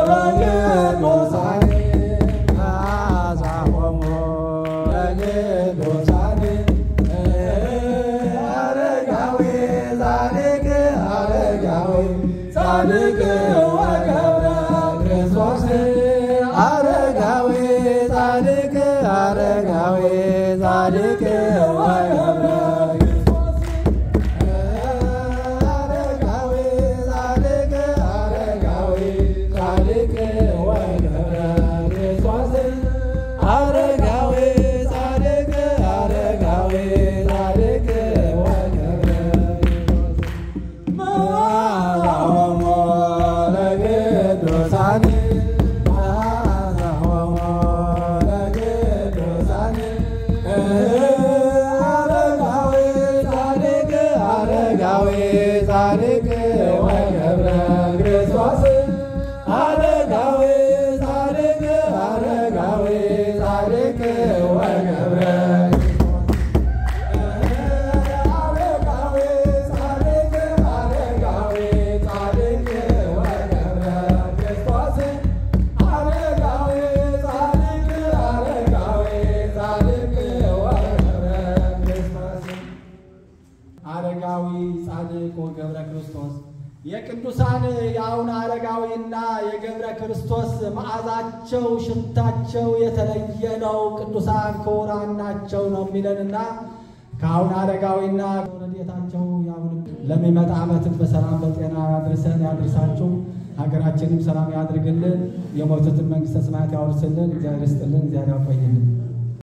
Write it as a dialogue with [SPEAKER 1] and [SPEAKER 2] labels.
[SPEAKER 1] የቅዱሳን የአቡነ አረጋዊና የገብረ ክርስቶስ መዓዛቸው ሽታቸው የተለየ ነው። ቅዱሳን ክቡራን ናቸው ነው የሚለንና ከአቡነ አረጋዊና ረድኤታቸው ያውል ለሚመጣ ዓመት በሰላም በጤና ያድርሰን ያድርሳችሁ። ሀገራችንም ሰላም ያድርግልን። የሞቱትን መንግስተ ሰማያት ያወርስልን። እግዚአብሔር ይስጥልን። እግዚአብሔር ያቆይልን።